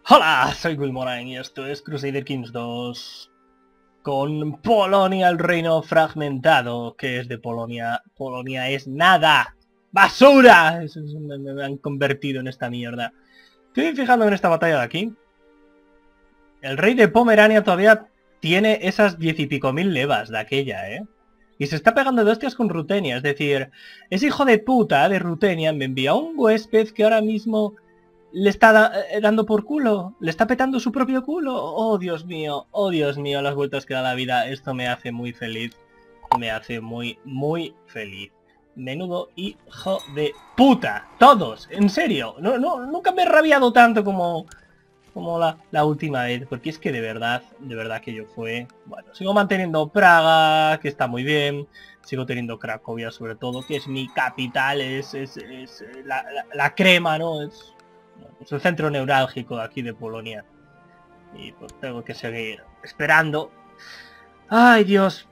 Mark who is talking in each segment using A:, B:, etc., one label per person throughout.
A: Hola, soy Will Moran y esto es Crusader Kings 2 con Polonia, el reino fragmentado. ¿Qué es de Polonia? Polonia es nada. ¡Basura! Me han convertido en esta mierda. Estoy fijándome en esta batalla de aquí. El rey de Pomerania todavía tiene esas 10 y pico mil levas de aquella, ¿eh? Y se está pegando de hostias con Rutenia. Es decir, ese hijo de puta de Rutenia me envía un huésped que ahora mismo le está dando por culo, le está petando su propio culo. Oh Dios mío, las vueltas que da la vida. Esto me hace muy feliz. Me hace muy feliz. Menudo hijo de puta. Todos, en serio. Nunca me he rabiado tanto como la última vez. Porque es que de verdad que yo fue... Bueno, sigo manteniendo Praga, que está muy bien. Sigo teniendo Cracovia sobre todo, que es mi capital. Es la crema, ¿no? Es el centro neurálgico de aquí de Polonia. Y pues tengo que seguir esperando. ¡Ay, Dios!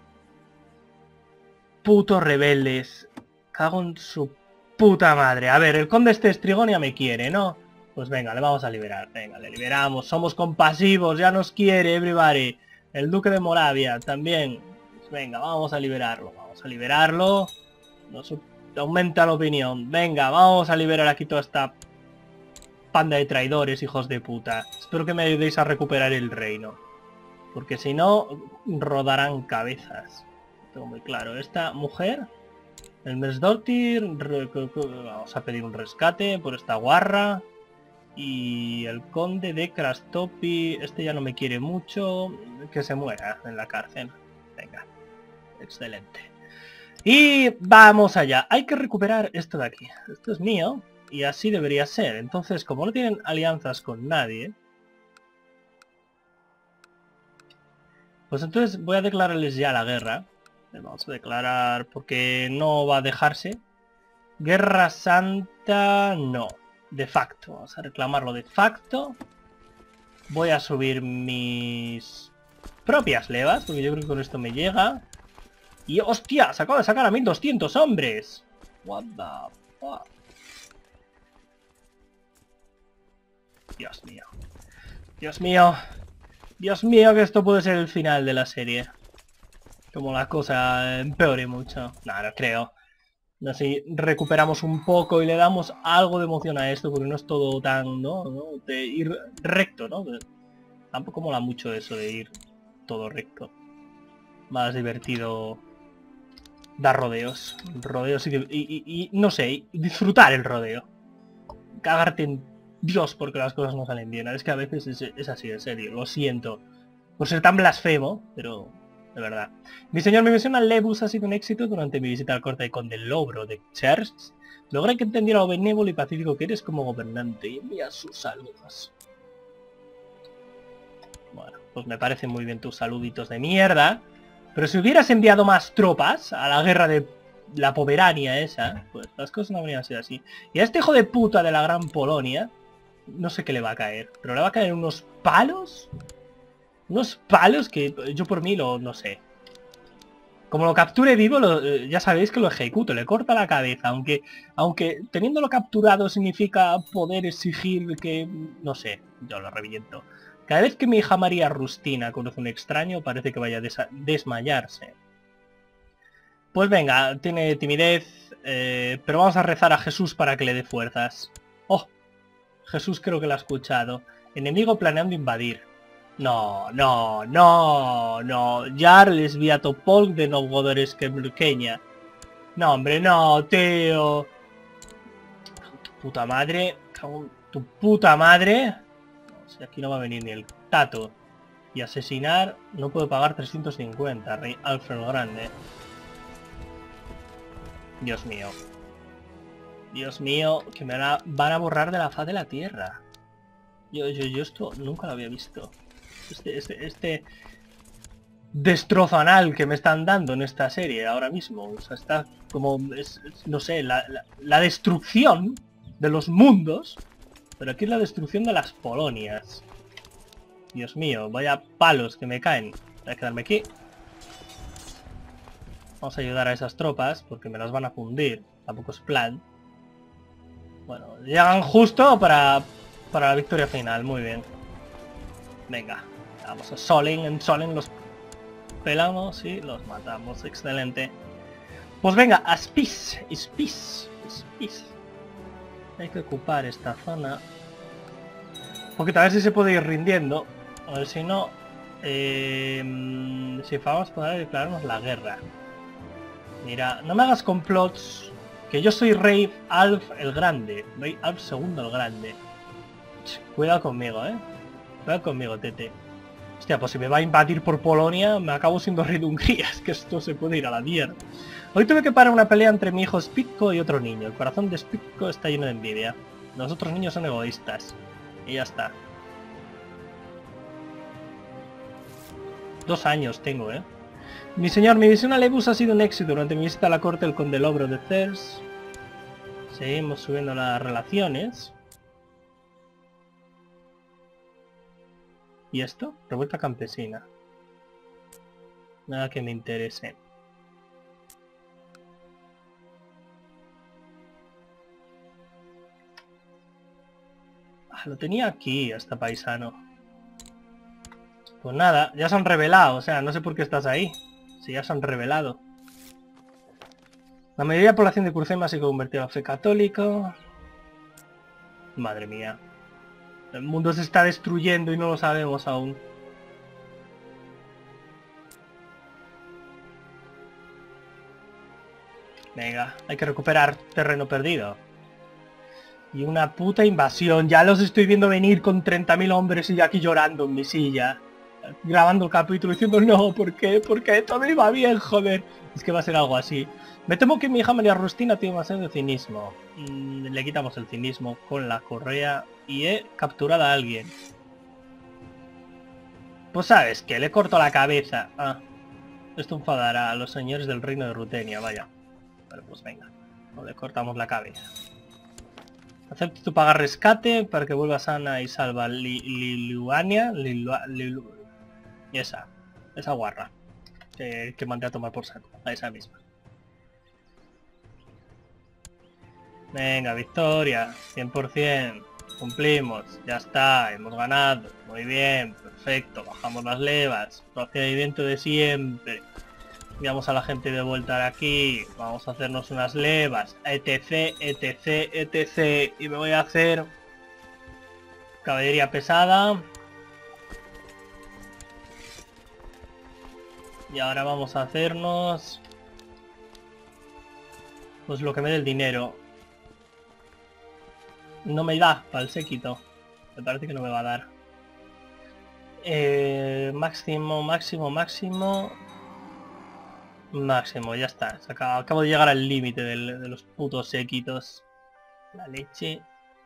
A: Putos rebeldes. Cago en su puta madre. A ver, el conde este Estrigonia me quiere, ¿no? Pues venga, le vamos a liberar. Venga, le liberamos. Somos compasivos, ya nos quiere, everybody. El duque de Moravia también. Pues venga, vamos a liberarlo. Vamos a liberarlo. Nos aumenta la opinión. Venga, vamos a liberar aquí toda esta panda de traidores, hijos de puta. Espero que me ayudéis a recuperar el reino. Porque si no, rodarán cabezas. Tengo muy claro. Esta mujer, el Mesdortir, vamos a pedir un rescate por esta guarra. Y el conde de Krastopi, este ya no me quiere mucho. Que se muera en la cárcel. Venga. Excelente. Y vamos allá. Hay que recuperar esto de aquí. Esto es mío. Y así debería ser. Entonces, como no tienen alianzas con nadie, pues entonces voy a declararles ya la guerra. Vamos a declarar porque no va a dejarse. Guerra Santa, no. De facto. Vamos a reclamarlo de facto. Voy a subir mis propias levas, porque yo creo que con esto me llega. Y hostia, se acaba de sacar a 1200 hombres. What the fuck. Dios mío. Dios mío. Dios mío, que esto puede ser el final de la serie. Como la cosa empeore mucho. No, no creo. Así recuperamos un poco y le damos algo de emoción a esto, porque no es todo tan, ¿no? De ir recto, ¿no? Tampoco mola mucho eso de ir todo recto. Más divertido dar rodeos. Rodeos y no sé, disfrutar el rodeo. Cagarte en Dios porque las cosas no salen bien. Es que a veces es así, en serio. Lo siento por ser tan blasfemo, pero de verdad. Mi señor, mi misión a Lebus ha sido un éxito. Durante mi visita al corte con del Logro de Chersk, logré que entendiera lo benévolo y pacífico que eres como gobernante y envía sus saludos. Bueno, pues me parecen muy bien tus saluditos de mierda. Pero si hubieras enviado más tropas a la guerra de la Pomerania esa, pues las cosas no habrían sido así. Y a este hijo de puta de la Gran Polonia, no sé qué le va a caer, pero le va a caer unos palos. Unos palos que yo por mí no sé. Como lo capture vivo, ya sabéis que lo ejecuto, le corta la cabeza. Aunque teniéndolo capturado significa poder exigir que... No sé, yo lo reviento. Cada vez que mi hija María Rustina conoce a un extraño, parece que vaya a desmayarse. Pues venga, tiene timidez, pero vamos a rezar a Jesús para que le dé fuerzas. Oh, Jesús creo que lo ha escuchado. Enemigo planeando invadir. No. Jarl Sviatopolk de Novgorodsk-Brukenia. No, hombre, no, tío. Tu puta madre. Tu puta madre. No, si aquí no va a venir ni el tato. Y asesinar, no puedo pagar 350, rey Alfred el Grande. Dios mío. Dios mío, que me van a borrar de la faz de la tierra. Yo esto nunca lo había visto. Este destrozo anal que me están dando en esta serie ahora mismo. O sea, está como, no sé, la destrucción de los mundos. Pero aquí es la destrucción de las Polonias. Dios mío, vaya palos que me caen. Voy a quedarme aquí. Vamos a ayudar a esas tropas porque me las van a fundir. Tampoco es plan. Bueno, llegan justo para la victoria final. Muy bien. Venga, vamos a Solen. En Solen los pelamos y los matamos. Excelente. Pues venga, a Spice. Hay que ocupar esta zona. Porque a ver si se puede ir rindiendo. A ver si no... si vamos a poder declararnos la guerra. Mira, no me hagas complots. Que yo soy Rey Alf el Grande. Rey Alf II el Grande. Cuidado conmigo, Cuidado conmigo, tete. Hostia, pues si me va a invadir por Polonia, me acabo siendo rey de Hungría. Es que esto se puede ir a la mierda. Hoy tuve que parar una pelea entre mi hijo Spitko y otro niño. El corazón de Spitko está lleno de envidia. Los otros niños son egoístas. Y ya está. 2 años tengo, Mi señor, mi visión a Lebus ha sido un éxito durante mi visita a la corte del conde Lobro de Cers. Seguimos subiendo las relaciones. ¿Y esto? Revuelta campesina. Nada que me interese. Lo tenía aquí, hasta paisano. Pues nada, ya se han revelado, o sea, no sé por qué estás ahí. Si ya se han revelado. La mayoría de la población de Curcema se ha convertido a fe católico. Madre mía. El mundo se está destruyendo y no lo sabemos aún. Venga, hay que recuperar terreno perdido. Y una puta invasión. Ya los estoy viendo venir con 30.000 hombres y yo aquí llorando en mi silla. Grabando el capítulo diciendo no, ¿por qué? Porque todo iba bien, joder. Es que va a ser algo así. Me temo que mi hija María Rustina tiene demasiado de cinismo. Le quitamos el cinismo con la correa y he capturado a alguien. Pues sabes que le corto la cabeza. Ah, esto enfadará a los señores del reino de Rutenia, vaya. Vale, pues venga. No le cortamos la cabeza. Acepto tu pagar rescate para que vuelva sana y salva Liluania. Y esa guarra. Que mandé a tomar por saco. A esa misma. Venga, victoria. 100%. Cumplimos. Ya está. Hemos ganado. Muy bien. Perfecto. Bajamos las levas. Procedimiento de siempre. Enviamos a la gente de vuelta de aquí. Vamos a hacernos unas levas. Etc, etc, etc. Y me voy a hacer caballería pesada. Y ahora vamos a hacernos pues lo que me dé el dinero. No me da para el séquito. Me parece que no me va a dar. Máximo, ya está. Acabo de llegar al límite de los putos séquitos. La leche.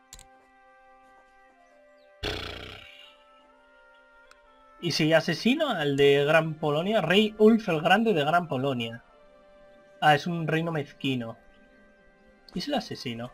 A: Y si asesino al de Gran Polonia, Rey Ulf el Grande de Gran Polonia. Ah, es un reino mezquino. ¿Y si el asesino?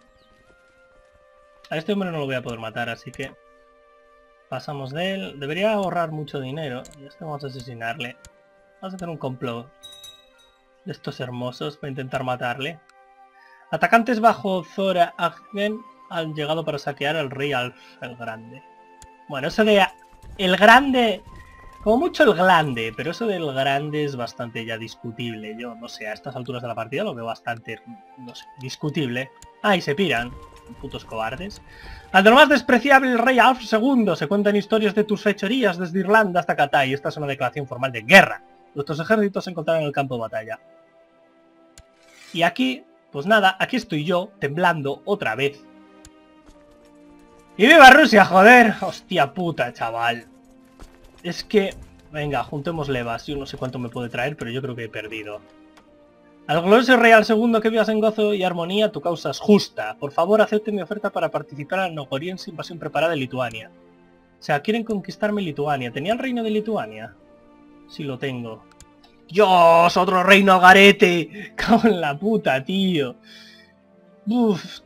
A: A este hombre no lo voy a poder matar, así que pasamos de él. Debería ahorrar mucho dinero. Y este vamos a asesinarle. Vamos a hacer un complot de estos hermosos para intentar matarle. Atacantes bajo Zora Agden han llegado para saquear al rey Alf el Grande. Bueno, eso de el Grande, como mucho el Glande, pero eso del Grande es bastante ya discutible. Yo no sé, a estas alturas de la partida lo veo bastante, no sé, discutible. Ah, y se piran. Putos cobardes. Al de lo más despreciable, el rey Alf II. Se cuentan historias de tus fechorías desde Irlanda hasta Catay. Esta es una declaración formal de guerra. Nuestros ejércitos se encontraron en el campo de batalla. Y aquí, pues nada, aquí estoy yo, temblando otra vez. ¡Y viva Rusia, joder! Hostia puta, chaval. Es que... Venga, juntemos levas. Yo no sé cuánto me puede traer, pero yo creo que he perdido. Al glorioso rey al segundo, que vivas en gozo y armonía, tu causa es justa. Por favor, acepte mi oferta para participar en la nogoriense invasión preparada de Lituania. O sea, quieren conquistarme Lituania. ¿Tenía el reino de Lituania? Sí, lo tengo. ¡Dios! ¡Otro reino al garete! ¡Cago en la puta, tío! ¡Uf!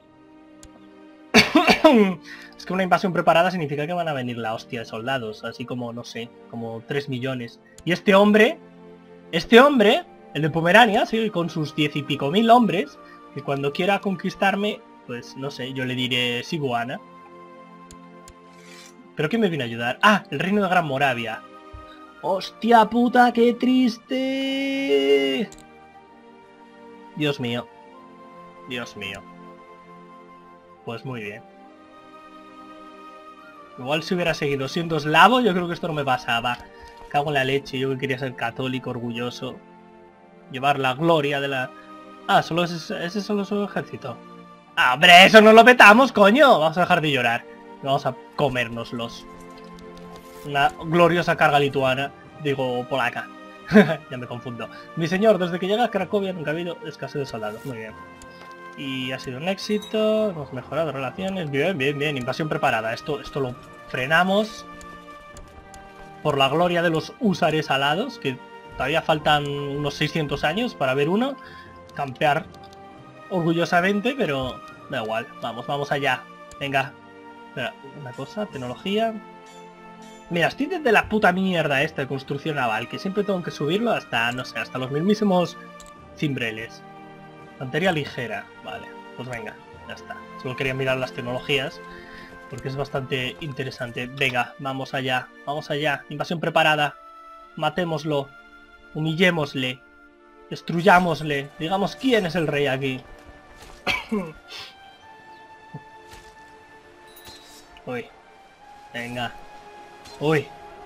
A: Es que una invasión preparada significa que van a venir la hostia de soldados. Así como, no sé, como 3 millones. Y este hombre... El de Pomerania, sí, con sus 10 y pico mil hombres, que cuando quiera conquistarme, pues no sé, yo le diré Sibuana. ¿Pero quién me viene a ayudar? ¡Ah! El reino de Gran Moravia. ¡Hostia puta, qué triste! Dios mío. Dios mío. Pues muy bien. Igual si hubiera seguido siendo eslavo, yo creo que esto no me pasaba. Cago en la leche, yo que quería ser católico, orgulloso. Llevar la gloria de la... Ah, solo ese solo es su ejército. ¡Ah, hombre! ¡Eso no lo petamos, coño! Vamos a dejar de llorar. Vamos a comérnoslos. Una gloriosa carga lituana. Digo, polaca. Ya me confundo. Mi señor, desde que llega a Cracovia nunca ha habido escasez de soldados. Muy bien. Y ha sido un éxito. Hemos mejorado relaciones. Bien, bien, bien. Invasión preparada. Esto lo frenamos. Por la gloria de los húsares alados. Que todavía faltan unos 600 años para ver uno. Campear orgullosamente, pero da igual. Vamos allá. Venga. Espera, una cosa. Tecnología. Mira, estoy desde la puta mierda esta de construcción naval, que siempre tengo que subirlo hasta, no sé, hasta los mismísimos cimbreles. Infantería ligera, vale, pues venga, ya está. Solo quería mirar las tecnologías, porque es bastante interesante. Venga, vamos allá, invasión preparada. Matémoslo, humillémosle, destruyámosle, digamos quién es el rey aquí. Uy, venga. Uy.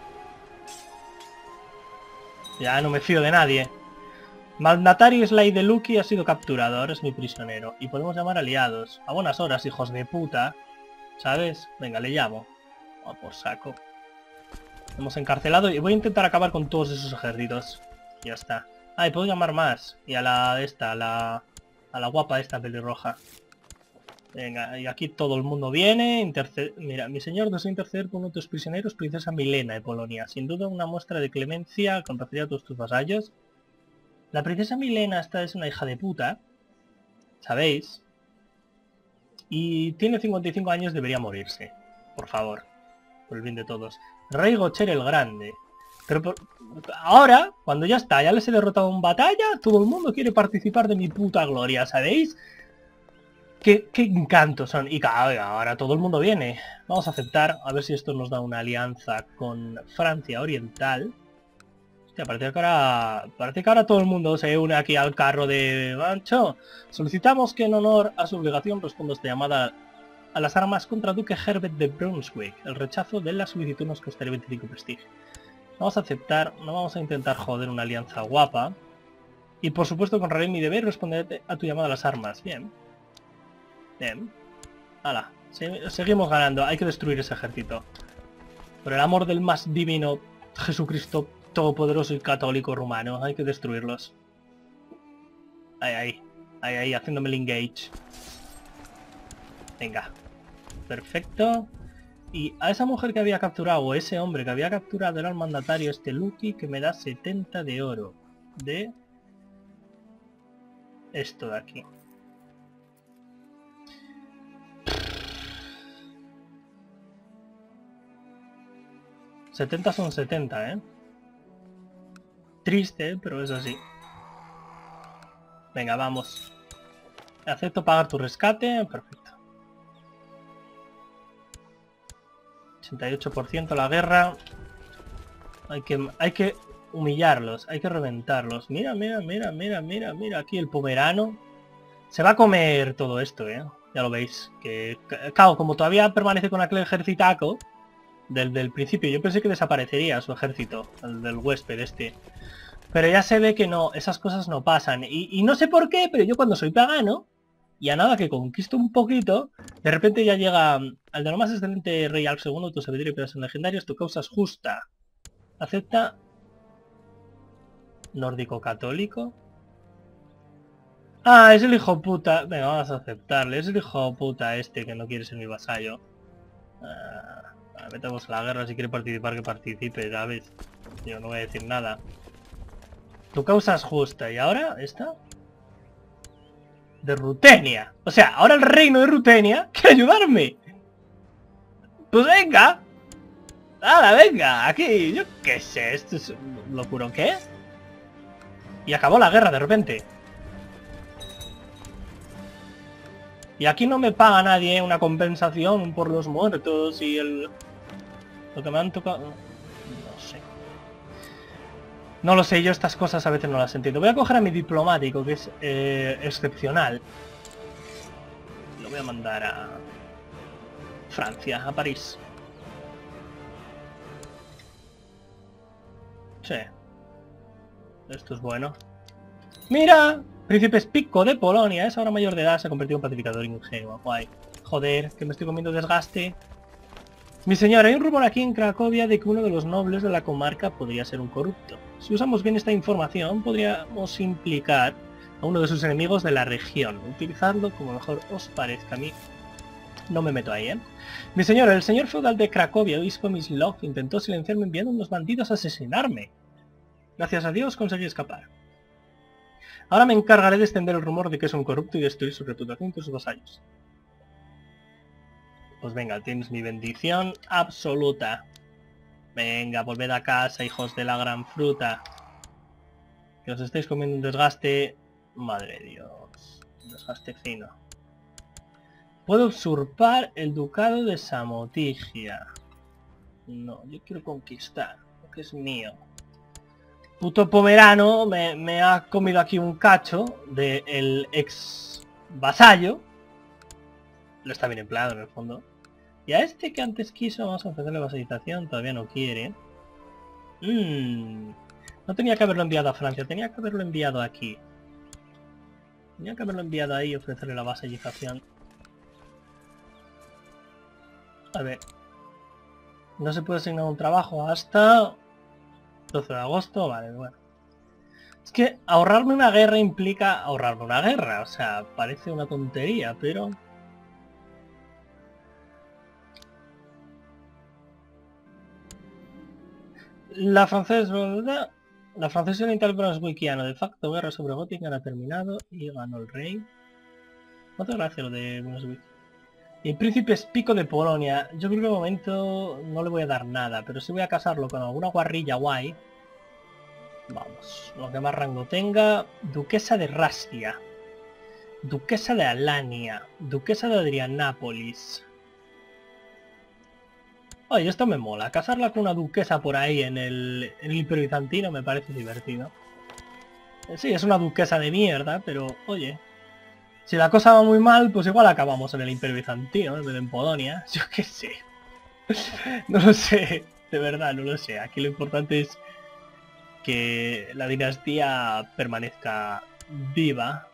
A: Ya no me fío de nadie. Mandatario Sly de Lucky ha sido capturado, ahora es mi prisionero. Y podemos llamar aliados. A buenas horas, hijos de puta. ¿Sabes? Venga, le llamo. Oh, por saco. Hemos encarcelado y voy a intentar acabar con todos esos ejércitos. Ya está. Ah, y puedo llamar más. Y a la esta, a la guapa esta pelirroja. Venga, y aquí todo el mundo viene. Mira, mi señor desea interceder por uno de tus prisioneros, princesa Milena de Polonia. Sin duda una muestra de clemencia con referir a todos tus vasallos. La princesa Milena esta es una hija de puta. ¿Sabéis? Y tiene 55 años, debería morirse. Por favor. Por el bien de todos. Rey Gocher el Grande. Pero ahora, cuando ya está, ya les he derrotado en batalla, todo el mundo quiere participar de mi puta gloria, ¿sabéis? ¿Qué encantos son? Y claro, ahora todo el mundo viene. Vamos a aceptar, a ver si esto nos da una alianza con Francia Oriental. Hostia, parece que ahora todo el mundo se une aquí al carro de Mancho. Solicitamos que en honor a su obligación responda esta llamada a las armas contra Duque Herbert de Brunswick. El rechazo de la solicitud nos costaría 25 prestigio. Vamos a aceptar, no vamos a intentar joder una alianza guapa. Y por supuesto con mi deber responder a tu llamada a las armas. Bien. Bien. Hala, seguimos ganando. Hay que destruir ese ejército. Por el amor del más divino Jesucristo todopoderoso y católico rumano. Hay que destruirlos. Ahí, haciéndome el engage. Venga. Perfecto. Y a esa mujer que había capturado, o ese hombre que había capturado, era el mandatario este Lucky, que me da 70 de oro. De esto de aquí. $70 son 70, ¿eh? Triste, pero es así. Venga, vamos. Acepto pagar tu rescate. Perfecto. 88% la guerra. Hay que humillarlos. Hay que reventarlos. Mira. Aquí el pomerano. Se va a comer todo esto, ¿eh? Ya lo veis. Que, claro, como todavía permanece con aquel ejercitaco del principio, yo pensé que desaparecería su ejército, el del huésped este. Pero ya se ve que no, esas cosas no pasan. Y no sé por qué, pero yo cuando soy pagano, y a nada que conquisto un poquito, de repente ya llega al de lo más excelente rey Alf II, tu sabiduría y pedazo legendarios, tu causa es justa. Acepta. Nórdico católico. Ah, es el hijo puta. Venga, vamos a aceptarle. Es el hijo puta este que no quiere ser mi vasallo. Metamos a la guerra, si quiere participar que participe, ¿sabes? Yo no voy a decir nada. Tu causa es justa. ¿Y ahora esta? De Rutenia. O sea, ahora el reino de Rutenia quiere ayudarme. Pues venga. ¡Hala, venga! Aquí, yo qué sé, esto es locura, ¿qué? Y acabó la guerra de repente. Y aquí no me paga nadie una compensación por los muertos y el... Lo que me han tocado... No sé. No lo sé, yo estas cosas a veces no las entiendo. Voy a coger a mi diplomático, que es excepcional. Lo voy a mandar a Francia, a París. Sí. Esto es bueno. ¡Mira! Príncipe Pico de Polonia. Es ahora mayor de edad. Se ha convertido en pacificador ingenuo. Guay. Joder, que me estoy comiendo desgaste. Mi señor, hay un rumor aquí en Cracovia de que uno de los nobles de la comarca podría ser un corrupto. Si usamos bien esta información, podríamos implicar a uno de sus enemigos de la región. Utilizadlo como mejor os parezca. A mí no me meto ahí, ¿eh? Mi señor, el señor feudal de Cracovia, obispo Mislov, intentó silenciarme enviando unos bandidos a asesinarme. Gracias a Dios conseguí escapar. Ahora me encargaré de extender el rumor de que es un corrupto y destruir su reputación con sus vasallos. Pues venga, tienes mi bendición absoluta. Venga, volved a casa, hijos de la gran fruta. Que os estáis comiendo un desgaste... Madre de Dios. Un desgaste fino. Puedo usurpar el ducado de Samotigia. No, yo quiero conquistar, lo que es mío. Puto pomerano me ha comido aquí un cacho del ex vasallo. Lo está bien empleado en el fondo. Y a este que antes quiso vamos a ofrecerle vasalización, todavía no quiere. No tenía que haberlo enviado a Francia, tenía que haberlo enviado aquí. Tenía que haberlo enviado ahí y ofrecerle la vasalización. A ver. No se puede asignar un trabajo hasta 12 de agosto, vale, bueno. Es que ahorrarme una guerra implica ahorrarme una guerra, o sea, parece una tontería, pero... La francesa oriental brunswickiana, de facto guerra sobre Gotinga ha terminado y ganó el rey. Muchas gracias lo de Brunswick. Y el príncipe es Pico de Polonia. Yo creo que de momento no le voy a dar nada, pero sí voy a casarlo con alguna guarrilla guay. Vamos, lo que más rango tenga. Duquesa de Rastia. Duquesa de Alania. Duquesa de Adrianápolis. Oye, esto me mola. Casarla con una duquesa por ahí en el Imperio Bizantino me parece divertido. Sí, es una duquesa de mierda, pero oye. Si la cosa va muy mal, pues igual acabamos en el Imperio Bizantino, en vez de en Polonia. Yo qué sé. No lo sé. De verdad, no lo sé. Aquí lo importante es que la dinastía permanezca viva.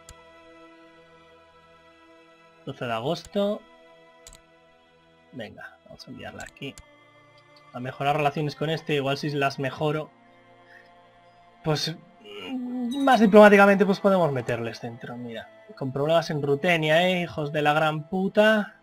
A: 12 de agosto. Venga, vamos a enviarla aquí. A mejorar relaciones con este, igual si las mejoro, pues más diplomáticamente pues podemos meterles dentro. Mira, con problemas en Rutenia, hijos de la gran puta.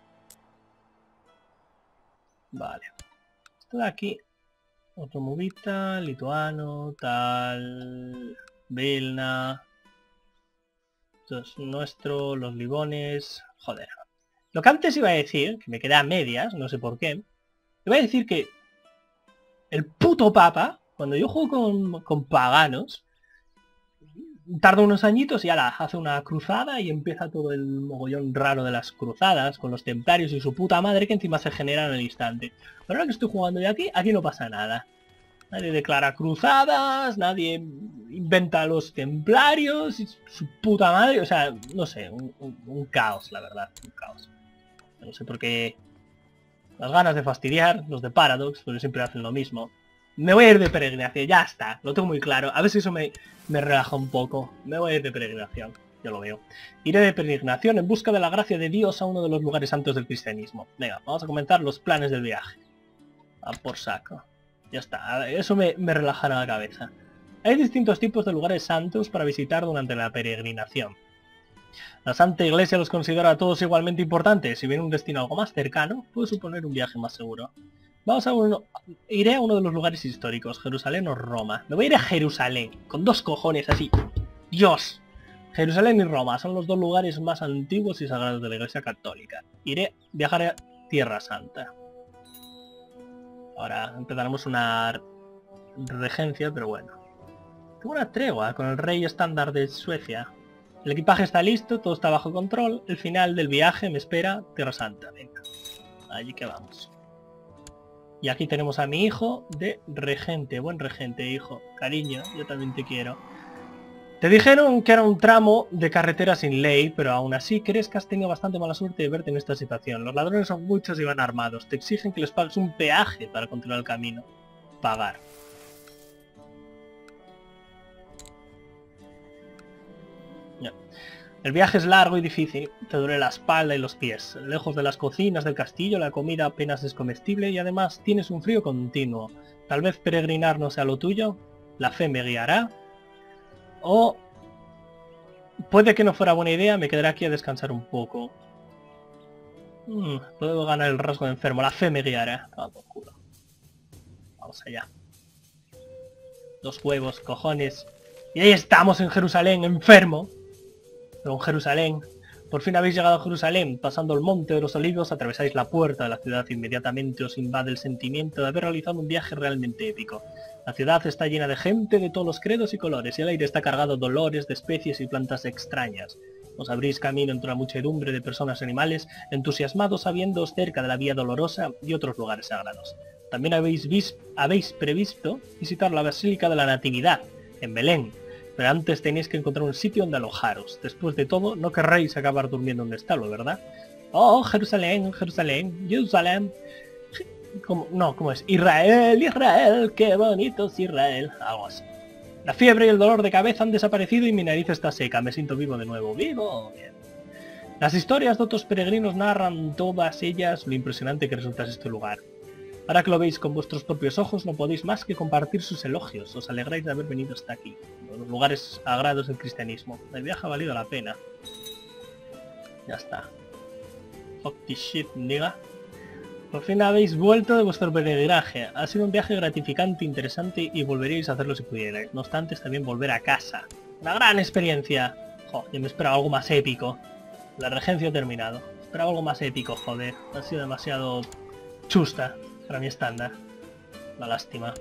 A: Vale. Esto de aquí. Otro movita, lituano, tal... Vilna. Esto es nuestro, los libones... Joder. Lo que antes iba a decir, que me queda a medias, no sé por qué. Iba a decir que el puto papa, cuando yo juego con paganos, tarda unos añitos y ala, hace una cruzada y empieza todo el mogollón raro de las cruzadas, con los templarios y su puta madre que encima se genera en el instante. Pero ahora que estoy jugando yo aquí no pasa nada. Nadie declara cruzadas, nadie inventa a los templarios y su puta madre, o sea, no sé, un caos, la verdad, un caos. No sé por qué las ganas de fastidiar, los de Paradox, pero siempre hacen lo mismo. Me voy a ir de peregrinación, ya está, lo tengo muy claro. A ver si eso me relaja un poco. Me voy a ir de peregrinación, yo lo veo. Iré de peregrinación en busca de la gracia de Dios a uno de los lugares santos del cristianismo. Venga, vamos a comentar los planes del viaje. A por saco. Ya está, eso me relajará la cabeza. Hay distintos tipos de lugares santos para visitar durante la peregrinación. La Santa Iglesia los considera a todos igualmente importantes. Si viene un destino algo más cercano, puede suponer un viaje más seguro. Iré a uno de los lugares históricos, Jerusalén o Roma. Me voy a ir a Jerusalén, con dos cojones así. Dios. Jerusalén y Roma son los dos lugares más antiguos y sagrados de la Iglesia Católica. Viajaré a Tierra Santa. Ahora empezaremos una regencia, pero bueno. Tengo una tregua con el rey estándar de Suecia. El equipaje está listo, todo está bajo control. El final del viaje me espera Tierra Santa. Venga, allí que vamos. Y aquí tenemos a mi hijo de regente. Buen regente, hijo. Cariño, yo también te quiero. Te dijeron que era un tramo de carretera sin ley, pero aún así crees que has tenido bastante mala suerte de verte en esta situación. Los ladrones son muchos y van armados. Te exigen que les pagues un peaje para continuar el camino. Pagar. Ya. El viaje es largo y difícil, te duele la espalda y los pies. Lejos de las cocinas del castillo, la comida apenas es comestible y además tienes un frío continuo. Tal vez peregrinar no sea lo tuyo, la fe me guiará. O puede que no fuera buena idea, me quedaré aquí a descansar un poco. Puedo ganar el rasgo de enfermo, la fe me guiará. Ah, por culo. Vamos allá. 2 huevos, cojones. Y ahí estamos en Jerusalén, enfermo. Pero en Jerusalén. Por fin habéis llegado a Jerusalén. Pasando el monte de los olivos, atravesáis la puerta de la ciudad. Inmediatamente os invade el sentimiento de haber realizado un viaje realmente épico. La ciudad está llena de gente de todos los credos y colores, y el aire está cargado de olores, de especies y plantas extrañas. Os abrís camino entre una muchedumbre de personas y animales, entusiasmados sabiéndoos cerca de la Vía Dolorosa y otros lugares sagrados. También habéis previsto visitar la Basílica de la Natividad, en Belén, pero antes tenéis que encontrar un sitio donde alojaros. Después de todo, no querréis acabar durmiendo en un establo, ¿verdad? Oh, Jerusalén, Jerusalén, Jerusalén. ¿Cómo es? Israel, Israel, qué bonito es Israel. Algo así. La fiebre y el dolor de cabeza han desaparecido y mi nariz está seca. Me siento vivo de nuevo. ¡Vivo! Bien. Las historias de otros peregrinos narran todas ellas lo impresionante que resulta este lugar. Ahora que lo veis con vuestros propios ojos, no podéis más que compartir sus elogios. Os alegráis de haber venido hasta aquí, los lugares sagrados del cristianismo. El viaje ha valido la pena. Ya está. Fuck this shit, nigga. Por fin habéis vuelto de vuestro peregrinaje. Ha sido un viaje gratificante, interesante y volveríais a hacerlo si pudierais. No obstante, es también volver a casa. Una gran experiencia. Yo me esperaba algo más épico. La regencia ha terminado. Esperaba algo más épico, joder. Ha sido demasiado chusta para mi estándar. La lástima.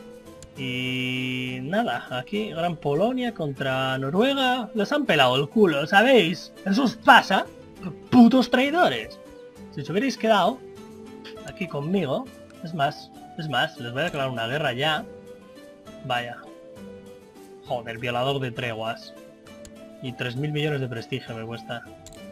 A: Y nada, aquí Gran Polonia contra Noruega. Les han pelado el culo, ¿sabéis? Eso os pasa, putos traidores. Si os hubierais quedado aquí conmigo, es más, les voy a declarar una guerra ya. Vaya. Joder, violador de treguas. Y 3.000 millones de prestigio me cuesta.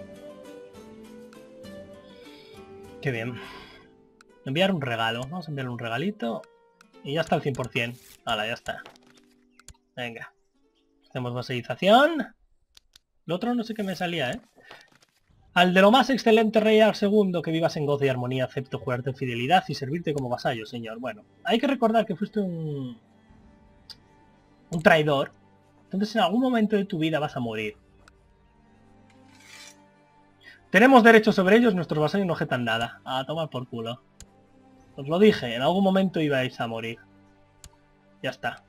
A: Qué bien. Enviar un regalo. Vamos a enviarle un regalito. Y ya está al 100%. Hala, ya está. Venga. Hacemos vasalización. Lo otro no sé qué me salía, ¿eh? Al de lo más excelente rey al segundo, que vivas en gozo y armonía, acepto jurarte en fidelidad y servirte como vasallo, señor. Bueno, hay que recordar que fuiste un traidor. Entonces en algún momento de tu vida vas a morir. Tenemos derechos sobre ellos, nuestros vasallos no objetan nada. A tomar por culo. Os lo dije, en algún momento ibais a morir. Ya está.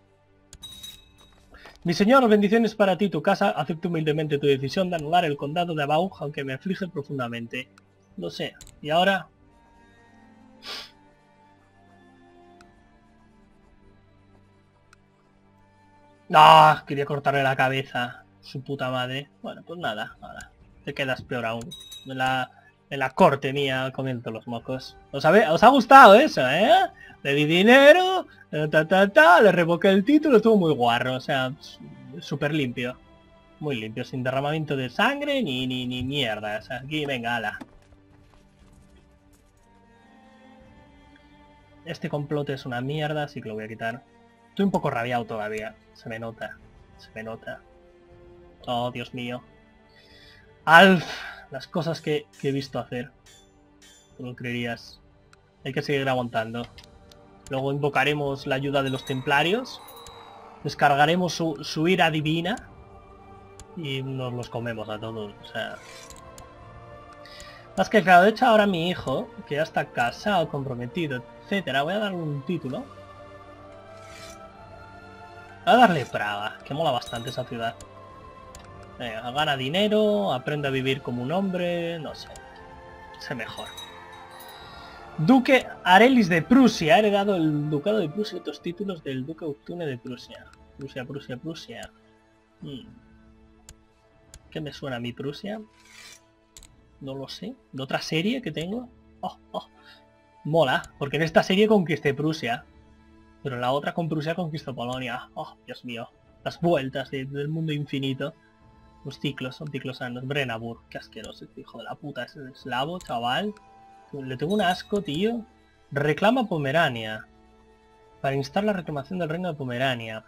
A: Mi señor, bendiciones para ti y tu casa. Acepto humildemente tu decisión de anular el condado de Abauj, aunque me aflige profundamente. Lo sé. Y ahora... ¡Ah! Quería cortarle la cabeza. Su puta madre. Bueno, pues nada. Ahora. Te quedas peor aún. En la corte mía comiendo los mocos. ¿Os ha gustado eso, eh? Le di dinero, le revoqué el título, estuvo muy guarro, o sea, súper limpio. Muy limpio, sin derramamiento de sangre ni mierda. O sea, aquí, venga, ala. Este complot es una mierda, así que lo voy a quitar. Estoy un poco rabiado todavía, se me nota, se me nota. Oh, Dios mío. Alf, las cosas que he visto hacer. Tú no creerías. Hay que seguir aguantando. Luego invocaremos la ayuda de los templarios. Descargaremos su ira divina. Y nos los comemos a todos. O sea... Más que claro, de hecho ahora mi hijo, que ya está casado, comprometido, etcétera, voy a darle un título. Voy a darle Praga, que mola bastante esa ciudad. Venga, gana dinero, aprende a vivir como un hombre, no sé. Sé mejor. Duque Arelis de Prusia, ha heredado el ducado de Prusia y otros títulos del duque Uctune de Prusia. Prusia. ¿Qué me suena a mí Prusia? No lo sé. ¿De otra serie que tengo? Oh. Mola, porque en esta serie conquisté Prusia. Pero en la otra con Prusia conquistó Polonia. Oh, Dios mío. Las vueltas del mundo infinito. Los ciclos, son ciclos sanos. Brenabur, qué asqueroso, este hijo de la puta. Ese eslavo, chaval. Le tengo un asco, tío. Reclama Pomerania. Para instar la reclamación del reino de Pomerania.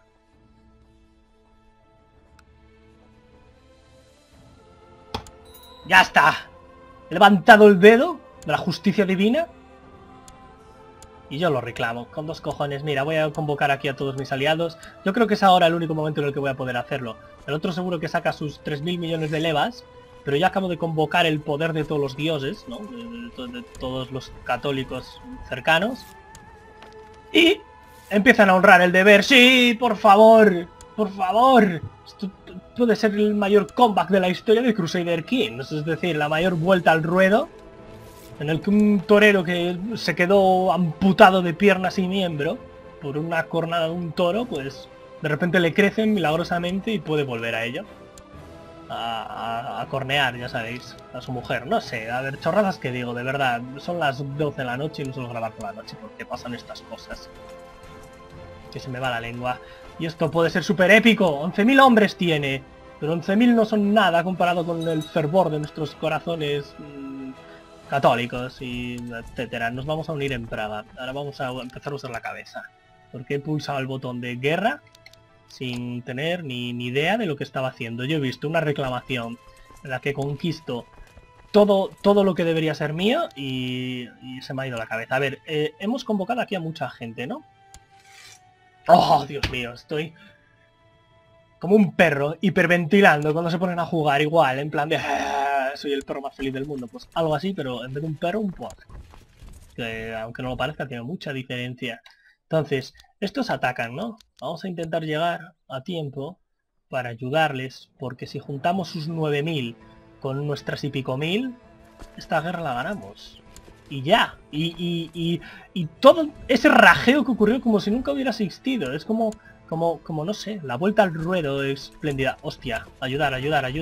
A: ¡Ya está! He levantado el dedo de la justicia divina. Y yo lo reclamo, con 2 cojones. Mira, voy a convocar aquí a todos mis aliados. Yo creo que es ahora el único momento en el que voy a poder hacerlo. El otro seguro que saca sus 3.000 millones de levas. Pero ya acabo de convocar el poder de todos los dioses, ¿no? De todos los católicos cercanos. Y empiezan a honrar el deber. ¡Sí! ¡Por favor! ¡Por favor! Esto puede ser el mayor comeback de la historia de Crusader Kings. Es decir, la mayor vuelta al ruedo. En el que un torero que se quedó amputado de piernas y miembro por una cornada de un toro, pues de repente le crecen milagrosamente y puede volver a ello. A cornear, ya sabéis, a su mujer. No sé, a ver, chorradas que digo, de verdad. Son las 12 de la noche y no suelo grabar por la noche porque pasan estas cosas. Que se me va la lengua. Y esto puede ser súper épico. 11.000 hombres tiene. Pero 11.000 no son nada comparado con el fervor de nuestros corazones católicos y etcétera. Nos vamos a unir en Praga. Ahora vamos a empezar a usar la cabeza. Porque he pulsado el botón de guerra sin tener ni idea de lo que estaba haciendo. Yo he visto una reclamación en la que conquisto todo lo que debería ser mío y se me ha ido la cabeza. A ver, hemos convocado aquí a mucha gente, ¿no? ¡Oh, Dios mío! Estoy como un perro hiperventilando cuando se ponen a jugar igual, en plan de... soy el perro más feliz del mundo. Pues algo así, pero en vez de un perro, un pod. Que aunque no lo parezca, tiene mucha diferencia. Entonces, estos atacan, ¿no? Vamos a intentar llegar a tiempo para ayudarles, porque si juntamos sus 9.000 con nuestras y pico mil, esta guerra la ganamos. Y ya. Y todo ese rajeo que ocurrió como si nunca hubiera existido. Es como no sé, la vuelta al ruedo espléndida. Hostia, ayudar.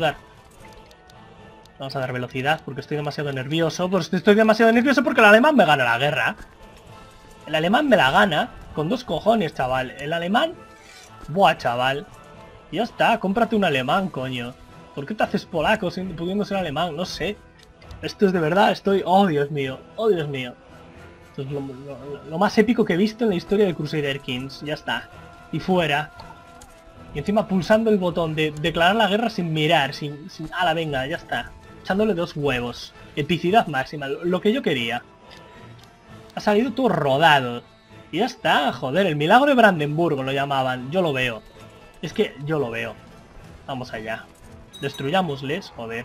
A: Vamos a dar velocidad porque estoy demasiado nervioso. Pues estoy demasiado nervioso porque el alemán me gana la guerra. El alemán me la gana con 2 cojones, chaval. El alemán... Buah, chaval. Ya está, cómprate un alemán, coño. ¿Por qué te haces polaco pudiendo ser alemán? No sé. Esto es de verdad, estoy... Oh, Dios mío. Oh, Dios mío. Esto es lo más épico que he visto en la historia de Crusader Kings. Ya está. Y fuera. Y encima pulsando el botón de declarar la guerra sin mirar. Sin... ¡Hala, venga! Ya está. Echándole 2 huevos. Epicidad máxima. Lo que yo quería. Ha salido todo rodado. Y ya está, joder. El milagro de Brandenburgo lo llamaban. Yo lo veo. Es que yo lo veo. Vamos allá. Destruyámosles, joder.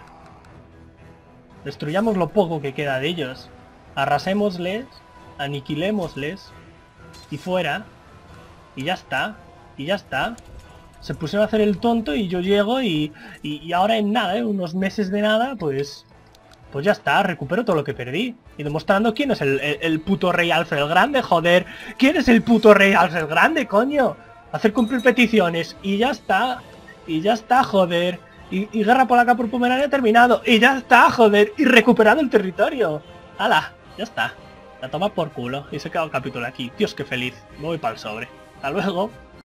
A: Destruyamos lo poco que queda de ellos. Arrasémosles. Aniquilémosles. Y fuera. Y ya está. Y ya está. Se pusieron a hacer el tonto y yo llego y ahora en nada, unos meses de nada, pues ya está, recupero todo lo que perdí. Y demostrando quién es el puto rey Alfred el Grande, joder. ¿Quién es el puto rey Alfred el Grande, coño? Hacer cumplir peticiones y ya está. Y ya está, joder. Y guerra polaca por Pomerania terminado. Y ya está, joder. Y recuperado el territorio. ¡Hala! Ya está. La toma por culo. Y se queda el capítulo aquí. Dios, qué feliz. Me voy para el sobre. Hasta luego.